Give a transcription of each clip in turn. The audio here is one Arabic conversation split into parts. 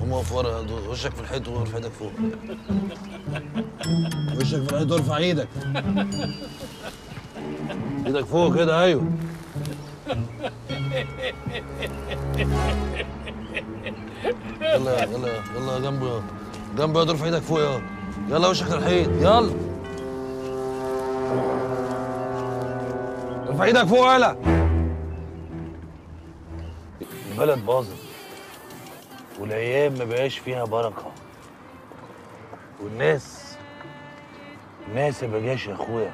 قوم اقف ورا، وشك في الحيط وارفع ايدك فوق. وشك في الحيط وارفع ايدك. ايدك فوق كده، ايوه. يلا يلا يلا جنبه، جنبه، ارفع ايدك فوق يلا. يلا وشك للحيط، يلا. ارفع ايدك فوق يلا. البلد باظت والايام ما بقاش فيها بركه، والناس ما بقاش يا اخويا،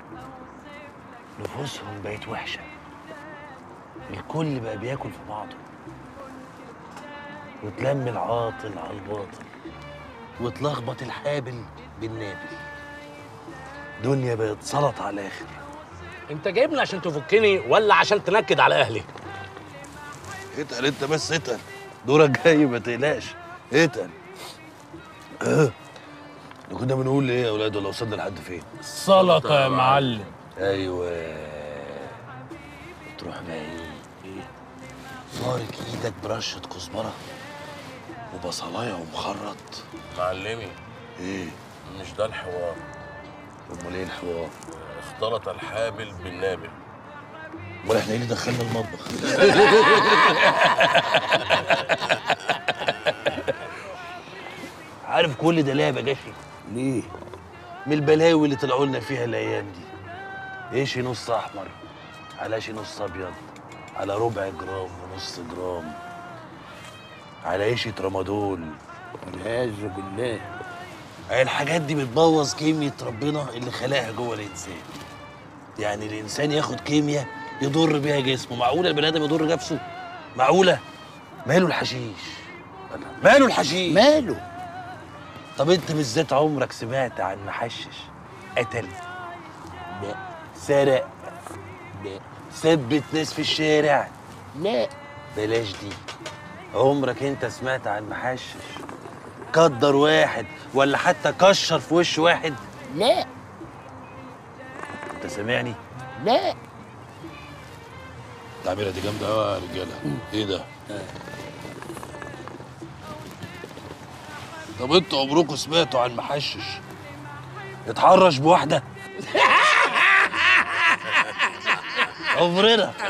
نفوسهم بقت وحشه، الكل بقى بياكل في بعضه، وتلم العاطل على الباطل، وتلخبط الحابل بالنابل. دنيا بقت سلط على الاخر. انت جايبني عشان تفكني ولا عشان تنكد على اهلي؟ اتقل انت بس، اتقل، دورك جاي ما تقلقش، اتقل. كنا بنقول ايه يا اولاد ولا وصلنا لحد فين؟ سلطه يا معلم. ايوه. تروح بقى ايه؟ فارك ايدك برشه كزبره وبصلايه ومخرط. معلمي ايه؟ مش ده الحوار. امال ايه الحوار؟ اختلط الحابل بالنابل. امال احنا ايه اللي دخلنا المطبخ؟ عارف كل ده ليه يا بجاشي؟ ليه؟ من البلاوي اللي طلعوا لنا فيها الايام دي. ايش نص احمر على شي نص ابيض على ربع جرام ونص جرام على ايش ترامادول والعياذ بالله. الحاجات دي بتبوظ كيمياء ربنا اللي خلاها جوه الانسان. يعني الانسان ياخد كيمياء يضر بيها جسمه. معقوله البني ادم يضر نفسه؟ معقوله؟ ماله الحشيش؟ ماله الحشيش؟ ماله؟ طب انت بالذات عمرك سمعت عن محشش قتل؟ لا. سرق؟ لا. ثبت ناس في الشارع؟ لا. بلاش دي. عمرك انت سمعت عن محشش قدر واحد ولا حتى كشر في وش واحد؟ لا. انت سامعني؟ لا. التعبيره دي جامده قوي يا رجاله. ايه ده؟ طب انتوا عمركم سمعتوا عن محشش اتحرش بواحده؟ عمرنا.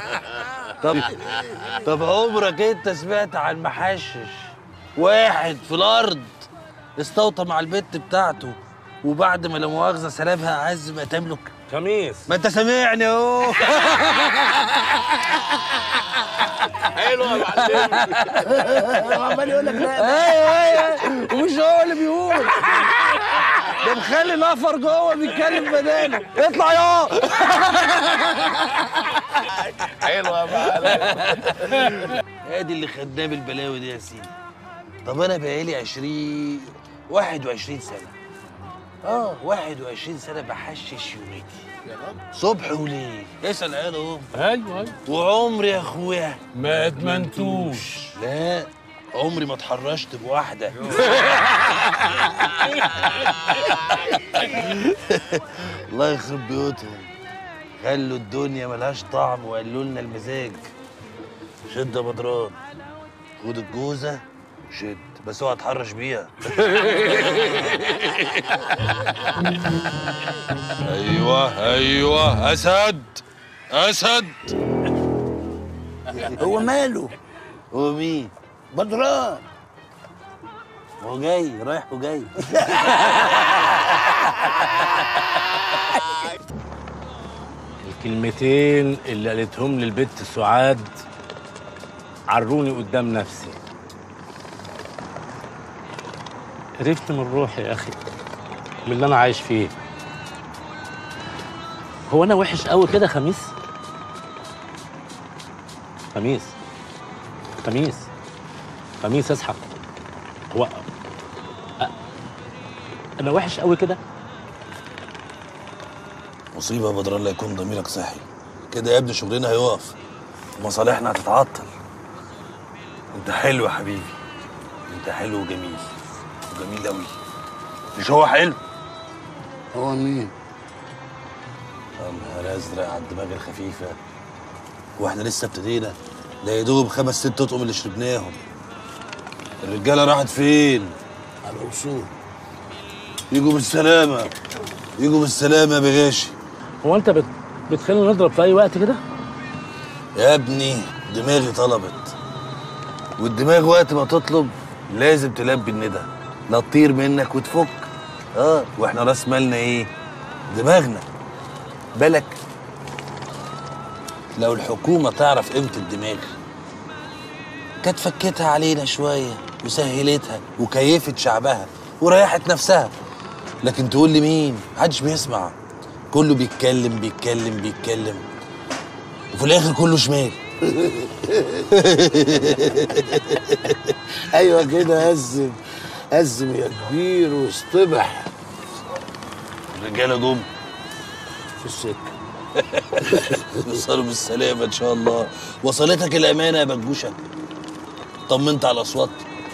طب عمرك انت سمعت عن محشش واحد في الارض استوطى مع البت بتاعته وبعد ما لا مؤاخذه سلبها اعز ما تملك؟ خميس. ما انت سامعني اهو. حلو يا معلم. عمال يقول لك لا. ايوه ومش هو اللي بيقول، ده مخلي نفر جوه بيتكلم بداله. اطلع يا حلو يا معلم. ادي اللي خدناه بالبلاوي دي يا سيدي. طب انا بقالي 21 سنه 21 سنه بحشش يوميتي صبح وليل. اسال عيال اهو. ايوه وعمري يا اخويا ما ادمنتوش. لا، عمري ما اتحرشت بواحده. الله يخرب بيوتهم، خلوا الدنيا ملهاش طعم وقالوا لنا المزاج. شد يا بدران، خد الجوزه شد، بس اوعى تحرش بيها. ايوه اسد. هو ماله؟ هو مين؟ بدران. هو جاي رايح وجاي. الكلمتين اللي قالتهم لي البت سعاد عروني قدام نفسي. قرفت من روحي يا اخي، من اللي انا عايش فيه. هو انا وحش قوي كده خميس؟ خميس اصحى. هو انا وحش قوي كده؟ مصيبه يا بدران لا يكون ضميرك صحي كده يا ابني. شغلنا هيقف، مصالحنا هتتعطل. انت حلو يا حبيبي، انت حلو وجميل قوي. مش هو حلو؟ هو مين؟ يا نهار ازرق على الدماغ الخفيفه، واحنا لسه ابتدينا؟ ده يا دوب 5 6 اطقم اللي شربناهم. الرجاله راحت فين؟ على الوصول. يجوا بالسلامه، يجوا بالسلامه يا بغاشي. هو انت بتخلينا نضرب في اي وقت كده؟ يا ابني دماغي طلبت، والدماغ وقت ما تطلب لازم تلبي الندى، لا تطير منك وتفك. واحنا راس مالنا ايه؟ دماغنا. بالك لو الحكومه تعرف قيمه الدماغ كانت فكتها علينا شويه وسهلتها وكيفت شعبها وريحت نفسها. لكن تقول لي مين؟ محدش بيسمع، كله بيتكلم بيتكلم بيتكلم، وفي الاخر كله شمال. ايوه كده، قزم قزم يا كبير واصطبح. الرجاله جم في السكه. وصلوا بالسلامه ان شاء الله. وصلتك الامانه يا بجوشه؟ طمنت على الاصوات؟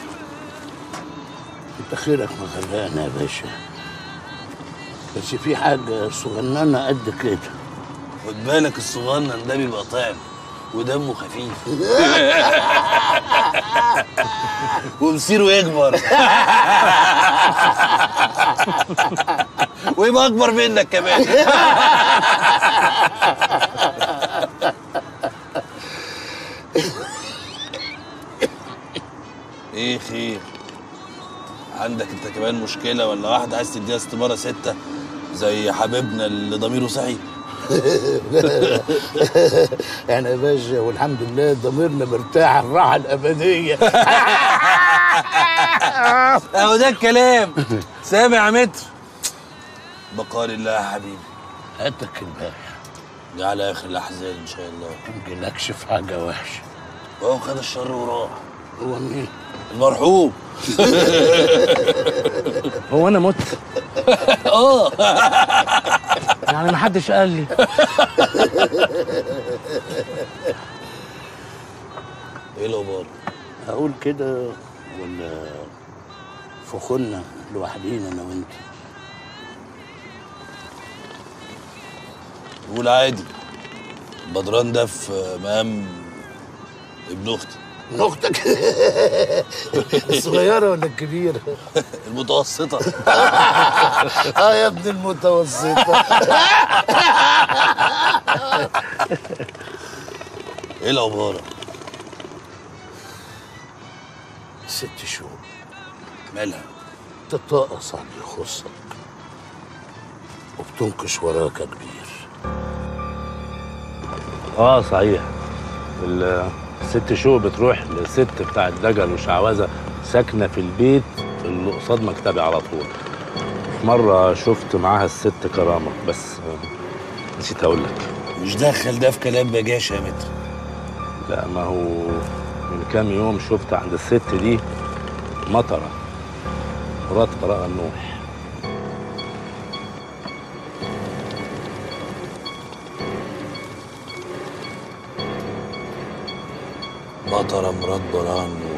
انت خيرك مغرقنا يا باشا، بس في حاجه صغننه قد كده. خد بالك الصغنن ده بيبقى طعم ودمه خفيف ومصيره يكبر ويبقى اكبر منك كمان. ايه خير؟ عندك انت كمان مشكله ولا واحده عايز تديها استماره 6 زي حبيبنا اللي ضميره صحي؟ يعني يا باشا والحمد لله ضميرنا مرتاح الراحه الابديه. اهو ده الكلام. سامع يا متر؟ بقال الله يا حبيبي. هاتك الباقي، ده على اخر الاحزان ان شاء الله. ما نجيلكش في حاجه وحشه. وهو خد الشر وراح. هو مين؟ المرحوم. هو انا مت؟ اه يعني ما حدش قال لي. ايه الاخبار؟ اقول كده ولا فخلنا لوحدينا انا وانت؟ قول عادي. بدران ده في مقام ابن اختي. من اختك؟ الصغيره ولا الكبيره؟ المتوسطه. يا ابن المتوسطه. ايه الاخبار؟ 6 شهور مالها؟ تتطقص عن اللي يخصك وبتنكش وراك يا كبير. صحيح. الست شهور بتروح للست بتاعت دجل وشعوذه ساكنه في البيت اللي قصاد مكتبي على طول. مره شفت معاها الست كرامه، بس نسيت اقول لك. مش دخل ده في كلام بجاشه يا متر. لا، ما هو من كام يوم شفت عند الست دي مطره، مرات براء النوح. مطره مرات براء النوح.